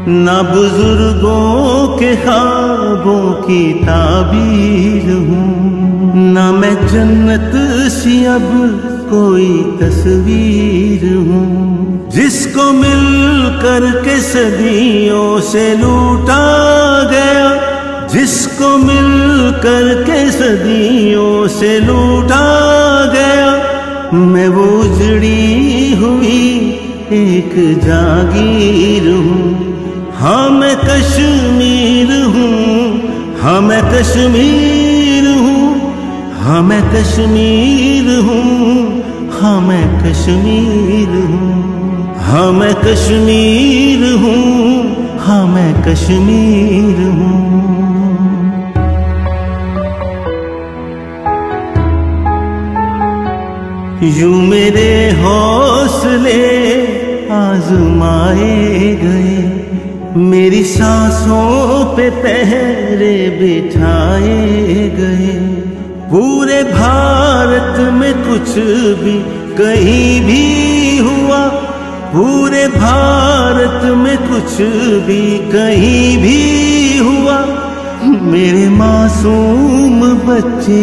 ना बुजुर्गों के ख्वाबों की ताबीर हूँ, ना मैं जन्नत सी अब कोई तस्वीर हूँ। जिसको मिल कर के सदियों से लूटा गया, जिसको मिल कर के सदियों से लूटा गया, मैं वो उजड़ी हुई एक जागीर हूँ। हाँ मैं कश्मीर हूँ, हाँ मैं कश्मीर हूँ, हाँ मैं कश्मीर हूँ, हाँ मैं कश्मीर हूँ, हाँ मैं कश्मीर हूँ, हाँ मैं कश्मीर हूँ। यूं मेरे हौसले आजमाए गए, मेरी सांसों पे पहरे बिठाए गए। पूरे भारत में कुछ भी कहीं भी हुआ, पूरे भारत में कुछ भी कहीं भी हुआ, मेरे मासूम बच्चे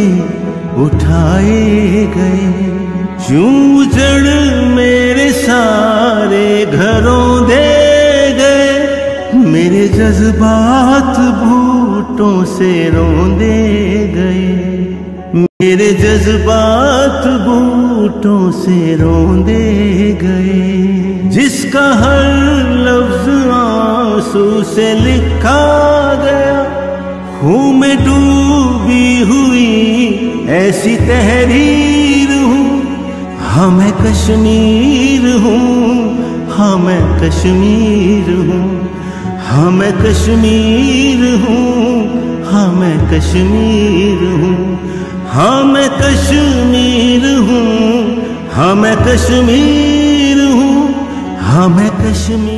उठाए गए। यूं जड़ मेरे सारे घरों दे गए, मेरे जज्बात बूटों से रौंदे गए, मेरे जज्बात बूटों से रौंदे गए। जिसका हर लफ्ज आंसू से लिखा गया, खून में डूबी हुई ऐसी तहरीर हूँ। हाँ मैं कश्मीर हूँ, हाँ मैं कश्मीर हूँ, हाँ मैं कश्मीर हूँ, हाँ मैं कश्मीर हूँ, हाँ मैं कश्मीर हूँ, हाँ मैं कश्मीर हूँ, हाँ मैं कश्मीर।